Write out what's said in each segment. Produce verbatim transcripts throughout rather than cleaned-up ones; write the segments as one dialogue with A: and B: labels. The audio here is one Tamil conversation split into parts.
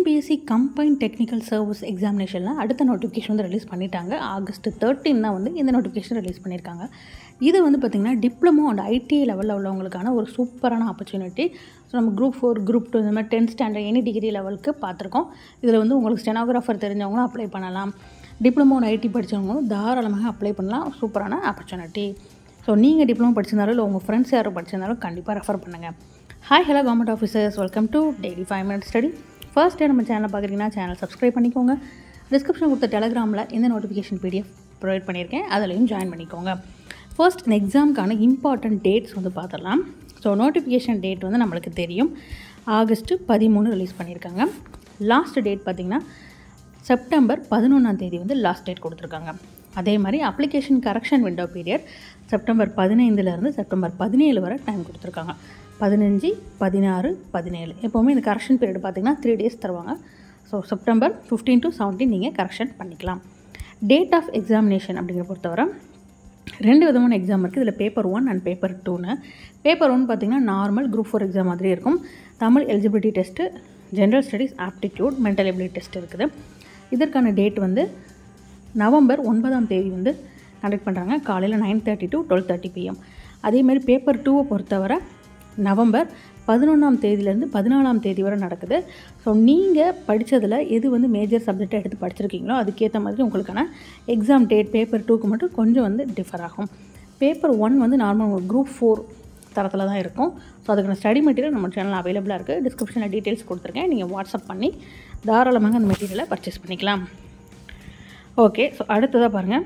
A: டிஎன்பிஎஸ்சி கம்பைன்ட் டெக்னிக்கல் சர்வீஸ் எக்ஸாமினேஷனில் அடுத்த நோட்டிஃபிகேஷன் வந்து ரிலீஸ் பண்ணிட்டாங்க. ஆகஸ்ட் தேர்ட்டீன் தான் வந்து இந்த நோட்டிஃபிகேஷன் ரிலீஸ் பண்ணியிருக்காங்க. இது வந்து பார்த்திங்கன்னா டிப்ளமோ அண்ட் ஐடிஐ லெவலில் உள்ளவங்களுக்கான ஒரு சூப்பரான ஆப்பர்ச்சுனிட்டி. ஸோ நம்ம குரூப் ஃபோர் குரூப் டூ இந்த மாதிரி டென்த் ஸ்டாண்டர்ட் எனி டிகிரி லெவலுக்கு பார்த்துருக்கோம். இதில் வந்து உங்களுக்கு ஸ்டெனோகிராஃபர் தெரிஞ்சவங்களும் அப்ளை பண்ணலாம், டிப்ளமோ அண்ட் ஐடி படித்தவங்களும் தாராளமாக அப்ளை பண்ணலாம். சூப்பரான ஆப்பர்ச்சுனிட்டி. ஸோ நீங்கள் டிப்ளமோ படிச்சிருந்தாலும் இல்லை உங்கள் ஃப்ரெண்ட்ஸ் யாரும் படிச்சிருந்தாலும் கண்டிப்பாக ரெஃபர் பண்ணுங்கள். Hi hello government officers, welcome to daily five minute study. First day நம்ம சேனலை பார்க்குறீங்கன்னா சேனல் சப்ஸ்கிரைப் பண்ணிக்கோங்க. டிஸ்கிரிப்ஷன் கொடுத்த டெலகிராமில் இந்த நோட்டிஃபிகேஷன் பிடிஎஃப் ப்ரொவைட் பண்ணியிருக்கேன், அதிலையும் ஜாயின் பண்ணிக்கோங்க. ஃபர்ஸ்ட் இந்த எக்ஸாமுக்கான இம்பார்ட்டன்ட் டேட்ஸ் வந்து பார்த்துடலாம். ஸோ நோட்டிஃபிகேஷன் டேட் வந்து நம்மளுக்கு தெரியும், ஆகஸ்ட்டு பதிமூணு ரிலீஸ் பண்ணியிருக்காங்க. லாஸ்ட் டேட் பார்த்திங்கன்னா செப்டம்பர் பதினொன்றாம் தேதி வந்து லாஸ்ட் டேட் கொடுத்துருக்காங்க. அதே மாதிரி application correction window period September பதினைந்துலேருந்து செப்டம்பர் பதினேழு வரை டைம் கொடுத்துருக்காங்க. பதினஞ்சு பதினாறு பதினேழு எப்போவுமே இந்த கரெக்ஷன் பீரியட் பார்த்திங்கன்னா த்ரீ டேஸ் தருவாங்க. So September fifteen to seventeen நீங்கள் கரெக்ஷன் பண்ணிக்கலாம். டேட் ஆஃப் எக்ஸாமினேஷன் அப்படிங்கிற பொறுத்தவரை ரெண்டு விதமான எக்ஸாம் இருக்குது. இதில் பேப்பர் ஒன் அண்ட் பேப்பர் டூன்னு. பேப்பர் ஒன் பார்த்திங்கன்னா நார்மல் குரூப் ஃபோர் எக்ஸாம் மாதிரி இருக்கும். Tamil eligibility test, general studies, aptitude, mental ability test இருக்குது. இதற்கான டேட் வந்து நவம்பர் ஒன்பதாம் தேதி வந்து கண்டக்ட் பண்ணுறாங்க, காலையில் nine thirty to twelve thirty PM. அதேமாதிரி பேப்பர் டூவை பொறுத்தவரை நவம்பர் பதினொன்றாம் தேதியிலேருந்து பதினாலாம் தேதி வரை நடக்குது. ஸோ நீங்கள் படித்ததில் எது வந்து மேஜர் சப்ஜெக்டாக எடுத்து படிச்சிருக்கீங்களோ அதுக்கேற்ற மாதிரி உங்களுக்கான எக்ஸாம் டேட் பேப்பர் டூக்கு மட்டும் கொஞ்சம் வந்து டிஃபர் ஆகும். பேப்பர் ஒன் வந்து நார்மல் குரூப் ஃபோர் தரத்தில் தான் இருக்கும். ஸோ அதுக்கான ஸ்டடி மெட்டீரியல் நம்ம சேனலில் அவைலபிளாக இருக்குது. டிஸ்கிரிப்ஷனில் டீட்டெயில்ஸ் கொடுத்துருக்கேன், நீங்கள் வாட்ஸ்அப் பண்ணி தாராளமாக அந்த மெட்டீரியலை பர்ச்சேஸ் பண்ணிக்கலாம். ஓகே, ஸோ அடுத்ததாக பாருங்கள்,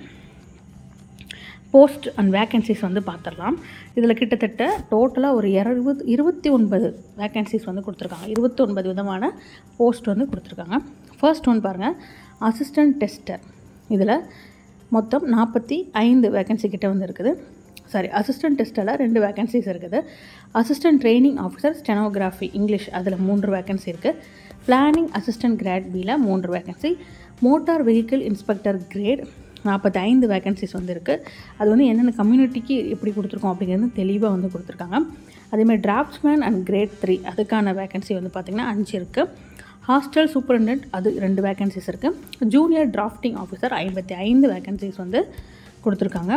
A: போஸ்ட் அண்ட் வேக்கன்சிஸ் வந்து பார்த்துடலாம். இதில் கிட்டத்தட்ட டோட்டலாக ஒரு இருபது இருபத்தி ஒன்பது வேக்கன்சிஸ் வந்து கொடுத்துருக்காங்க. இருபத்தி ஒன்பது விதமான போஸ்ட் வந்து கொடுத்துருக்காங்க. ஃபர்ஸ்ட் ஒன் பாருங்கள், அசிஸ்டன்ட் டெஸ்டர். இதில் மொத்தம் நாற்பத்தி ஐந்து வேக்கன்சி கிட்ட வந்து இருக்குது. சாரி, அசிஸ்டன்ட் டெஸ்டரில் ரெண்டு வேக்கன்சிஸ் இருக்குது. Assistant training officer stenography English அதில் மூன்று வேக்கன்சி இருக்குது. பிளானிங் அசிஸ்டன்ட் கிரேட் பியில் மூன்று vacancy. Motor vehicle inspector grade நாற்பத்தி ஐந்து வேக்கன்சிஸ் வந்து இருக்குது. அது வந்து என்னென்ன கம்யூனிட்டிக்கு எப்படி கொடுத்துருக்கோம் அப்படிங்கிறது தெளிவாக வந்து கொடுத்துருக்காங்க. அதேமாதிரி டிராஃப்ட்ஸ்மேன் அண்ட் கிரேட் த்ரீ அதுக்கான வேக்கன்சி வந்து பார்த்திங்கன்னா அஞ்சு இருக்குது. ஹாஸ்டல் சூப்பரண்டென்ட் அது ரெண்டு வேக்கன்சிஸ் இருக்குது. ஜூனியர் டிராஃப்டிங் ஆஃபீஸர் ஐம்பத்தி ஐந்து வேக்கன்சிஸ் வந்து கொடுத்துருக்காங்க.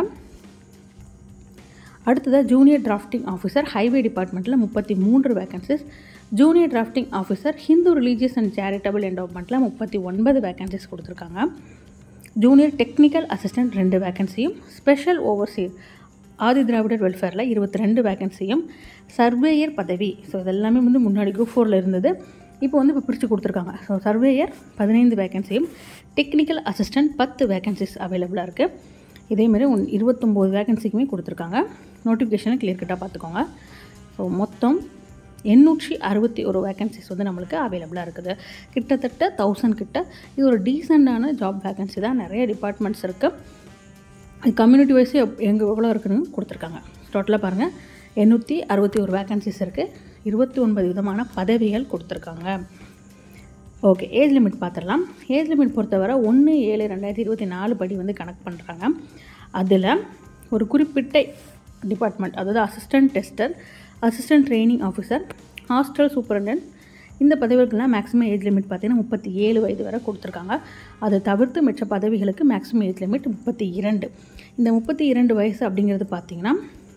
A: அடுத்ததாக ஜூனியர் டிராஃப்டிங் ஆஃபீஸர் ஹைவே டிபார்ட்மெண்ட்டில் முப்பத்தி மூன்று vacancies. Junior drafting officer Hindu religious and charitable என்டோவ்மெண்ட்டில் முப்பத்தி ஒன்பது வேக்கன்சிஸ் கொடுத்துருக்காங்க. ஜூனியர் டெக்னிக்கல் அசிஸ்டன்ட் ரெண்டு வேக்கன்சியும், ஸ்பெஷல் ஓவர்சீர் ஆதி திராவிடர் வெல்ஃபேரில் இருபத்தி ரெண்டு வேக்கன்சியும், சர்வேயர் பதவி. ஸோ இதெல்லாமே வந்து முன்னாடி குரூப் ஃபோரில் இருந்தது, இப்போ வந்து இப்போ பிரித்து கொடுத்துருக்காங்க. ஸோ சர்வேயர் பதினைந்து வேக்கன்சியும், டெக்னிக்கல் அசிஸ்டன்ட் பத்து வேக்கன்சிஸ் அவைலபிளாக இருக்குது. இதேமாதிரி ஒன் இருபத்தொம்போது வேக்கன்சிக்குமே கொடுத்துருக்காங்க. நோட்டிஃபிகேஷனை கிளியர் கட்டாக பார்த்துக்கோங்க. ஸோ மொத்தம் எண்ணூற்றி அறுபத்தி ஒரு வேக்கன்சிஸ் வந்து நம்மளுக்கு அவைலபிளாக இருக்குது. கிட்டத்தட்ட தௌசண்ட் கிட்ட. இது ஒரு டீசெண்டான ஜாப் வேக்கன்சி தான். நிறைய டிபார்ட்மெண்ட்ஸ் இருக்குது. கம்யூனிட்டி வைஸே எங்கே எவ்வளோ இருக்குன்னு கொடுத்துருக்காங்க. டோட்டலாக பாருங்கள், எண்ணூற்றி அறுபத்தி ஒரு வேக்கன்சிஸ் இருக்குது. இருபத்தி ஒன்பது விதமான பதவிகள் கொடுத்துருக்காங்க. ஓகே, ஏஜ் லிமிட் பார்த்துடலாம். ஏஜ் லிமிட் பொறுத்தவரை ஒன்று ஏழு ரெண்டாயிரத்தி இருபத்தி நாலு படி வந்து கணக்கு பண்ணுறாங்க. அதில் ஒரு குறிப்பிட்ட டிபார்ட்மெண்ட், அதாவது assistant tester, assistant training officer, hostel superintendent இந்த பதவிகளுக்கெல்லாம் மேக்ஸிமம் ஏஜ் லிமிட் பார்த்திங்கன்னா முப்பத்தி ஏழு வயது வரை கொடுத்துருக்காங்க. அதை தவிர்த்து மிச்ச பதவிகளுக்கு மேக்ஸிமம் ஏஜ் லிமிட் முப்பத்தி இரண்டு. இந்த முப்பத்தி இரண்டு வயசு அப்படிங்கிறது பார்த்திங்கன்னா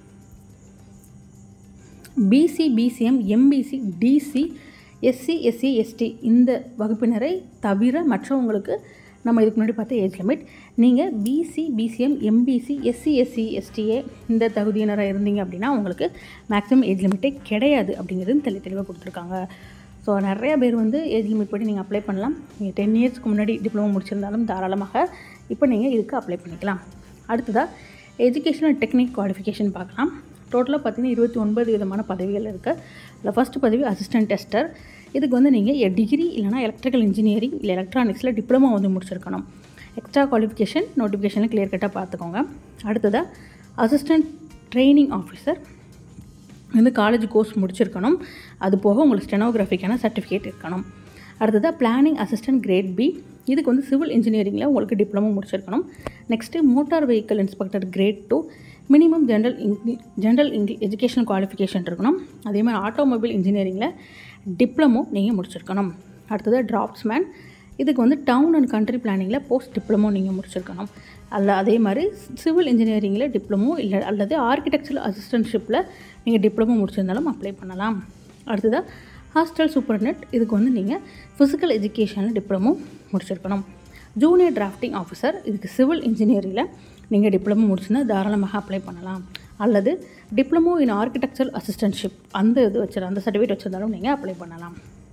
A: BC, BCM, MBC, DC, SC, SC, ST இந்த வகுப்பினரை தவிர மற்றவங்களுக்கு நம்ம இதுக்கு முன்னாடி பார்த்த ஏஜ் லிமிட். நீங்கள் BC, BCM, MBC, SC, SC, எஸ்டிஏ இந்த தகுதியினராக இருந்தீங்க அப்படின்னா உங்களுக்கு மேக்ஸிமம் ஏஜ் லிமிட்டே கிடையாது அப்படிங்கிறது தெளி தெளிவாக கொடுத்துருக்காங்க. ஸோ நிறையா பேர் வந்து ஏஜ் லிமிட் படி நீங்கள் அப்ளை பண்ணலாம். நீங்கள் டென் இயர்ஸ்க்கு முன்னாடி டிப்ளமோ முடிச்சிருந்தாலும் தாராளமாக இப்போ நீங்கள் இதுக்கு அப்ளை பண்ணிக்கலாம். அடுத்ததாக எஜுகேஷனல் டெக்னிக் குவாலிஃபிகேஷன் பார்க்கலாம். டோட்டலாக பார்த்திங்கன்னா இருபத்தி ஒன்பது விதமான பதவிகள் இருக்குது. அதில் ஃபஸ்ட்டு பதவி அசிஸ்டன்ட் டெஸ்டர். இதுக்கு வந்து நீங்கள் டிகிரி இல்லைனா எலக்ட்ரிக்கல் இன்ஜினியரிங் இல்லை எலக்ட்ரானிக்ஸில் டிப்ளமோ வந்து முடிச்சிருக்கணும். எக்ஸ்ட்ரா குவாலிஃபிகேஷன் நோட்டிஃபிகேஷனில் கிளியர் கட்டாக பார்த்துக்கோங்க. அடுத்ததாக அசிஸ்டன்ட் ட்ரைனிங் ஆஃபீஸர் வந்து காலேஜ் கோர்ஸ் முடிச்சிருக்கணும். அது போக உங்களுக்கு ஸ்டெனோகிராஃபிக்கான சர்டிஃபிகேட் இருக்கணும். அடுத்ததாக பிளானிங் அசிஸ்டன்ட் கிரேட் பி. இதுக்கு வந்து சிவில் இன்ஜினியரிங்கில் உங்களுக்கு டிப்ளமோ முடிச்சிருக்கணும். Next motor vehicle inspector grade two. Minimum general English general English educational qualification இருக்கணும். அதே மாதிரி ஆட்டோமொபைல் இன்ஜினியரிங்கில் டிப்ளமோ நீங்கள் முடிச்சிருக்கணும். அடுத்தது டிராப்ஸ்மேன், இதுக்கு வந்து டவுன் அண்ட் கண்ட்ரி பிளானிங்கில் போஸ்ட் டிப்ளமோ நீங்கள் முடிச்சிருக்கணும். அல்ல அதே மாதிரி சிவில் இன்ஜினியரிங்கில் டிப்ளமோ இல்லை அல்லது ஆர்கிடெக்சரல் அசிஸ்டன்ட்ஷிப்பில் நீங்கள் டிப்ளமோ முடிச்சிருந்தாலும் அப்ளை பண்ணலாம். அடுத்ததாக ஹாஸ்டல் சூப்பர்டென்ட், இதுக்கு வந்து நீங்கள் ஃபிசிக்கல் எஜுகேஷனில் டிப்ளமோ முடிச்சிருக்கணும். ஜூனியர் டிராஃப்டிங் ஆஃபீஸர், இதுக்கு சிவில் இன்ஜினியரிங்கில் நீங்கள் டிப்ளமோ முடிச்சுன்னா தாராளமாக அப்ளை பண்ணலாம். அல்லது டிப்ளமோ இன் ஆர்கிடெக்சரல் அசிஸ்டன்ட்ஷிப் அந்த இது வச்சு அந்த சர்டிஃபிகேட் வச்சுருந்தாலும் நீங்கள் அப்ளை பண்ணலாம்.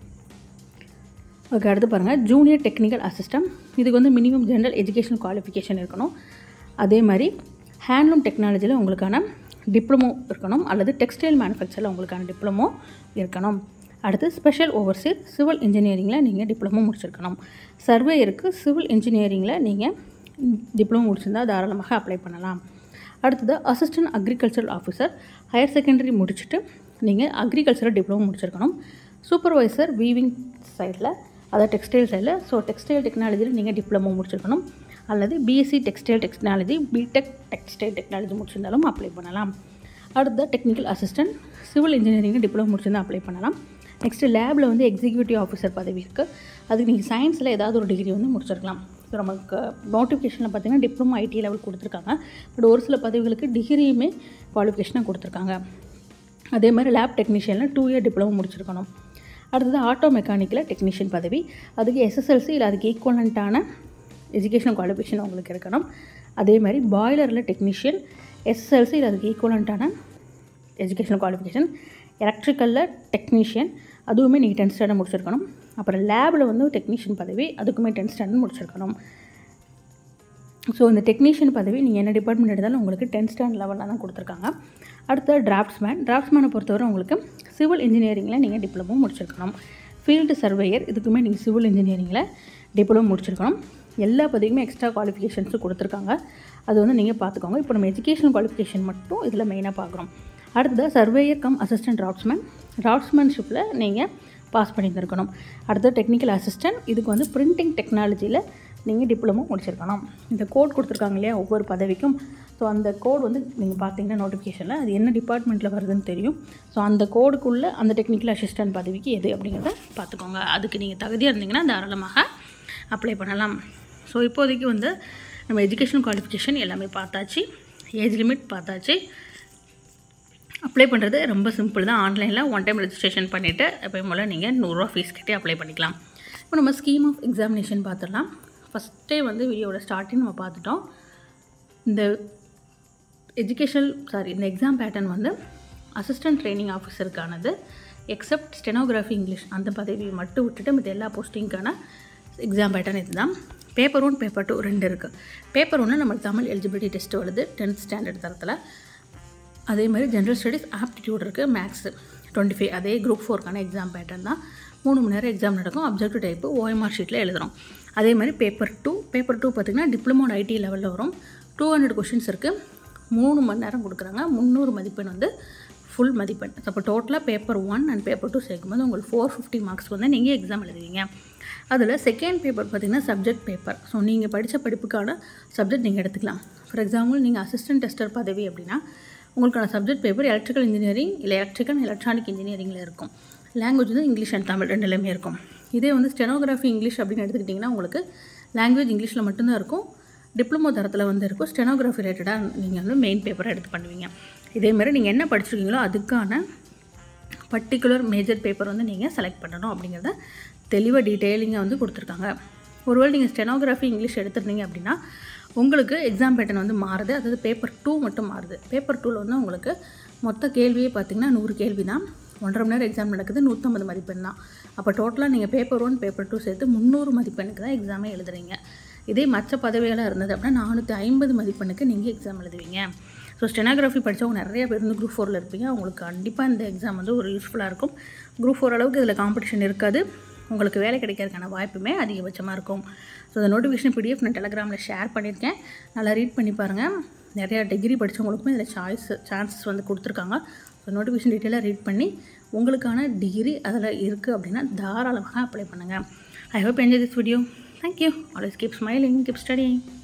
A: ஓகே, அடுத்து பாருங்கள் ஜூனியர் டெக்னிக்கல் அசிஸ்டன்ட், இதுக்கு வந்து மினிமம் ஜென்ரல் எஜுகேஷன் குவாலிஃபிகேஷன் இருக்கணும். அதே மாதிரி ஹேண்ட்லூம் டெக்னாலஜியில் உங்களுக்கான டிப்ளமோ இருக்கணும் அல்லது டெக்ஸ்டைல் மேனுஃபேக்சரில் உங்களுக்கான டிப்ளமோ இருக்கணும். அடுத்து ஸ்பெஷல் ஓவர்சீர், சிவில் இன்ஜினியரிங்கில் நீங்கள் டிப்ளமோ முடிச்சிருக்கணும். சர்வேயருக்கு சிவில் இன்ஜினியரிங்கில் நீங்கள் டிப்ளமோ முடிச்சிருந்தால் தாராளமாக அப்ளை பண்ணலாம். அடுத்தது assistant agricultural officer, higher secondary முடிச்சுட்டு நீங்கள் அக்ரிகல்ச்சரல் டிப்ளமோ முடிச்சிருக்கணும். சூப்பர்வைசர் வீவிங் சைடில் அதாவது டெக்ஸ்டைல் சைடில், ஸோ டெக்ஸ்டைல் டெக்னாலஜியில் நீங்கள் டிப்ளமோ முடிச்சிருக்கணும். அல்லது BSc textile technology, BTech textile technology முடிச்சிருந்தாலும் அப்ளை பண்ணலாம். அடுத்த technical assistant, civil engineering diploma முடிச்சிருந்தால் அப்ளை பண்ணலாம். நெக்ஸ்ட்டு லேபில் வந்து எக்ஸிக்யூட்டிவ் ஆஃபீஸர் பதவி இருக்குது. அதுக்கு நீங்கள் சயின்ஸில் ஏதாவது ஒரு டிகிரி வந்து முடிச்சிருக்கலாம். ஸோ நமக்கு நோட்டிஃபிகேஷனில் பார்த்தீங்கன்னா டிப்ளமோ ஐடி லெவல் கொடுத்துருக்காங்க. பட் ஒரு சில பதவிகளுக்கு டிகிரியுமே குவாலிஃபிகேஷனாக கொடுத்துருக்காங்க. அதே மாதிரி லேப் டெக்னீஷியனில் டூ இயர் டிப்ளமோ முடிச்சிருக்கணும். அடுத்தது ஆட்டோ மெக்கானிக்கில் டெக்னீஷியன் பதவி, அதுக்கு எஸ்எஸ்எல்சி இல்லை அதுக்கு ஈக்குவலண்ட்டான எஜுகேஷனல் குவாலிஃபிகேஷன் உங்களுக்கு இருக்கணும். அதே மாதிரி பாய்லரில் டெக்னீஷியன், எஸ்எஸ்எல்சி இல்லை அதுக்கு ஈக்குவலண்ட்டான எஜுகேஷனல் குவாலிஃபிகேஷன். எலக்ட்ரிக்கலில் டெக்னீஷியன், அதுவுமே நீங்கள் டென்த் ஸ்டாண்டர்ட் முடிச்சிருக்கணும். அப்புறம் லேபில் வந்து டெக்னீஷியன் பதவி, அதுக்குமே டென்த் ஸ்டாண்டர்ட் முடிச்சிருக்கணும். ஸோ இந்த டெக்னீஷியன் பதவி நீங்கள் என்ன டிபார்ட்மெண்ட் எடுத்தாலும் உங்களுக்கு டென்த் ஸ்டாண்டர்ட் லெவலில் தான் கொடுத்துருக்காங்க. அடுத்த டிராஃப்ட்ஸ்மேன், டிராஃப்ட்ஸ்மேனை பொறுத்தவரை உங்களுக்கு சிவில் இன்ஜினியரிங்கில் நீங்கள் டிப்ளமோ முடிச்சிருக்கணும். ஃபீல்டு சர்வேயர், இதுக்குமே நீங்கள் சிவில் இன்ஜினியரிங்கில் டிப்ளமோ முடிச்சிருக்கணும். எல்லா பதவியுமே எக்ஸ்ட்ரா குவாலிஃபிகேஷன்ஸும் கொடுத்துருக்காங்க. அது வந்து நீங்கள் பார்த்துக்கோங்க. இப்போ நம்ம எஜுகேஷன் குவாலிஃபிகேஷன் மட்டும் இதில் மெயினாக பார்க்குறோம். அடுத்தது சர்வேயர் கம் அசிஸ்டன்ட் டிராஃப்ட்ஸ்மேன், டிராஃப்ட்ஸ்மேன்ஷிப்பில் நீங்கள் பாஸ் பண்ணியிருக்கணும். அடுத்தது டெக்னிக்கல் அசிஸ்டன்ட், இதுக்கு வந்து பிரிண்டிங் டெக்னாலஜியில் நீங்கள் டிப்ளமோ முடிச்சிருக்கணும். இந்த கோட் கொடுத்துருக்காங்க இல்லையா ஒவ்வொரு பதவிக்கும், ஸோ அந்த கோட் வந்து நீங்கள் பார்த்தீங்கன்னா நோட்டிஃபிகேஷனில் அது என்ன டிபார்ட்மெண்ட்டில் வருதுன்னு தெரியும். ஸோ அந்த கோடுக்குள்ளே அந்த டெக்னிக்கல் அசிஸ்டன்ட் பதவிக்கு எது அப்படிங்கிறத பார்த்துக்கோங்க. அதுக்கு நீங்கள் தகுதியாக இருந்தீங்கன்னா தாராளமாக அப்ளை பண்ணலாம். ஸோ இப்போதைக்கு வந்து நம்ம எஜுகேஷன் குவாலிஃபிகேஷன் எல்லாமே பார்த்தாச்சு, ஏஜ் லிமிட் பார்த்தாச்சு. அப்ளை பண்ணுறது ரொம்ப சிம்பிள் தான். ஆன்லைனில் ஒன் டைம் ரெஜிஸ்ட்ரேஷன் பண்ணிவிட்டு எப்போயும் போல் நீங்கள் நூறுரூவா ஃபீஸ் கட்டி அப்ளை பண்ணிக்கலாம். இப்போ நம்ம ஸ்கீம் ஆஃப் எக்ஸாமினேஷன் பார்த்துடலாம். ஃபஸ்ட்டே வந்து வீடியோட ஸ்டார்டிங் நம்ம பார்த்துட்டோம். இந்த எஜுகேஷனல் சாரி இந்த எக்ஸாம் பேட்டர்ன் வந்து அசிஸ்டன்ட் ட்ரைனிங் ஆஃபீஸருக்கானது. எக்ஸப்ட் ஸ்டெனோகிராஃபி இங்கிலீஷ் அந்த பதவியை மட்டும் விட்டுட்டு மற்ற எல்லா போஸ்டிங்க்கான எக்ஸாம் பேட்டர்ன் இது தான். பேப்பர் ஒன் பேப்பர் டூ ரெண்டு இருக்குது. பேப்பர் ஒன்று நம்ம தமிழ் எலிஜிபிலிட்டி டெஸ்ட் வருது டென்த் ஸ்டாண்டர்ட் தரத்தில். அதே மாதிரி ஜென்ரல் ஸ்டடீஸ் ஆப்டிடியூட் இருக்குது, மேக்ஸு டுவெண்ட்டி ஃபைவ் அதே குரூப் ஃபோருக்கான எக்ஸாம் பேட்டர்ன் தான். மூணு மணி நேரம் எக்ஸாம் நடக்கும். அப்ஜெக்டிவ் டைப்பு ஓஎம்ஆர் ஷீட்டில் எழுதுகிறோம். அதே மாதிரி பேப்பர் டூ பேப்பர் டூ பார்த்திங்கன்னா டிப்ளமோ ஐடி லெவலில் வரும். டூ ஹண்ட்ரட் கொஷின்ஸ் இருக்குது. மூணு மணி நேரம் கொடுக்குறாங்க. முந்நூறு மதிப்பெண் வந்து ஃபுல் மதிப்பெண். அப்போ டோட்டலாக paper one and paper two சேர்க்கும்போது உங்களுக்கு ஃபோர் ஃபிஃப்டி மார்க்ஸ் வந்து நீங்கள் எக்ஸாம் எழுதுவீங்க. அதில் செகண்ட் பேப்பர் பார்த்திங்கன்னா சப்ஜெக்ட் பேப்பர். ஸோ நீங்கள் படித்த படிப்புக்கான சப்ஜெக்ட் நீங்கள் எடுத்துக்கலாம். ஃபார் எக்ஸாம்பிள் நீங்கள் அசிஸ்டன்ட் டெஸ்டர் பதவி அப்படின்னா உங்களுக்கான சப்ஜெக்ட் பேப்பர் எலக்ட்ரிக்கல் இன்ஜினியரிங் இல்லை எலக்ட்ரிக்கல் எலக்ட்ரானிக் இன்ஜினியரிங்கில் இருக்கும். லாங்குவேஜ் வந்து இங்கிலீஷ் அண்ட் தமிழ் ரெண்டுலேயுமே இருக்கும். இதே வந்து ஸ்டெனோகிராஃபி இங்கிலீஷ் அப்படின்னு எடுத்துக்கிட்டிங்கன்னா உங்களுக்கு லாங்குவேஜ் இங்கிலீஷில் மட்டும்தான் இருக்கும். டிப்ளமோ தரத்தில் வந்து இருக்கும். ஸ்டெனோகிராஃபி ரிலேட்டடாக நீங்கள் வந்து மெயின் பேப்பரை எடுத்து பண்ணுவீங்க. இதேமாதிரி நீங்கள் என்ன படிச்சிருக்கீங்களோ அதுக்கான பர்டிகுலர் மேஜர் பேப்பர் வந்து நீங்கள் செலக்ட் பண்ணணும் அப்படிங்கிறத தெளிவாக டீட்டெயிலிங்காக வந்து கொடுத்துருக்காங்க. ஒருவேளை நீங்கள் ஸ்டெனோகிராஃபி இங்கிலீஷ் எடுத்துருந்தீங்க அப்படின்னா உங்களுக்கு எக்ஸாம் பேட்டர்ன் வந்து மாறுது. அதாவது பேப்பர் டூ மட்டும் மாறுது. பேப்பர் டூவில் வந்து உங்களுக்கு மொத்த கேள்வியே பார்த்திங்கன்னா நூறு கேள்வி தான். ஒன்றரை மணி நேரம் எக்ஸாம் நடக்குது. நூற்றம்பது மதிப்பெண் தான். அப்போ டோட்டலாக நீங்கள் பேப்பர் ஒன் பேப்பர் டூ சேர்த்து முந்நூறு மதிப்பெண்ணுக்கு தான் எக்ஸாமே எழுதுறீங்க. இதே மற்ற பதவிகளாக இருந்தது அப்படின்னா நானூற்றி ஐம்பது மதிப்பெண்ணுக்கு நீங்கள் எக்ஸாம் எழுதுவீங்க. ஸோ ஸ்டெனோகிராஃபி படித்தவங்க நிறைய பேர் வந்து குரூப் ஃபோரில் இருப்பீங்க. உங்களுக்கு கண்டிப்பாக இந்த எக்ஸாம் வந்து ஒரு யூஸ்ஃபுல்லாக இருக்கும். குரூப் ஃபோர் அளவுக்கு இதில் காம்படிஷன் இருக்காது. உங்களுக்கு வேலை கிடைக்கிறதுக்கான வாய்ப்புமே அதிகபட்சமாக இருக்கும். ஸோ இந்த நோட்டிஃபிகேஷன் பிடிஎஃப் நான் டெலகிராமில் ஷேர் பண்ணியிருக்கேன். நல்லா ரீட் பண்ணி பாருங்கள். நிறையா டிகிரி படித்தவங்களுக்குமே இதில் சாய்ஸ் சான்சஸ் வந்து கொடுத்துருக்காங்க. ஸோ நோட்டிஃபிகேஷன் டீட்டெயிலாக ரீட் பண்ணி உங்களுக்கான டிகிரி அதில் இருக்குது அப்படின்னா தாராளமாக அப்ளை பண்ணுங்கள். I hope enjoy this video. Thank you. Always keep smiling, keep studying.